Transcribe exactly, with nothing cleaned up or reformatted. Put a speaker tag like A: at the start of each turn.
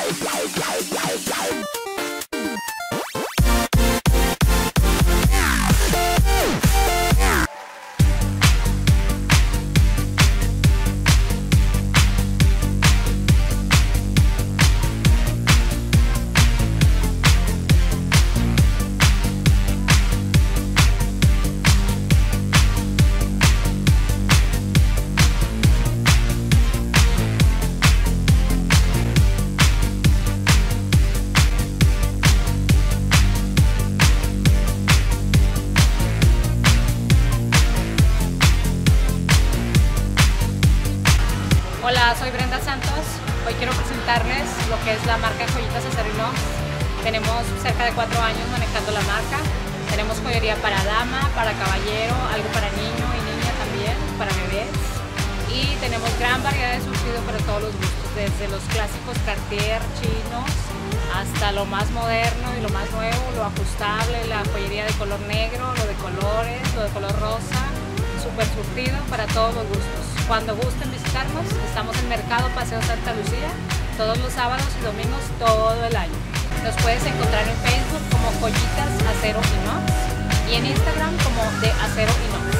A: Hola, soy Brenda Santos. Hoy quiero presentarles lo que es la marca Joyitas Acero Inox. Tenemos cerca de cuatro años manejando la marca. Tenemos joyería para dama, para caballero, algo para niño y niña también, para bebés. Y tenemos gran variedad de surtido para todos los gustos, desde los clásicos Cartier chinos hasta lo más moderno y lo más nuevo, lo ajustable, la joyería de color negro, lo de colores, lo de color rosa. Súper surtido para todos los gustos. Cuando gusten visitarnos, estamos en Mercado Paseo Santa Lucía, todos los sábados y domingos todo el año. Nos puedes encontrar en Facebook como Joyitas Acero Inox y en Instagram como de Acero Inox.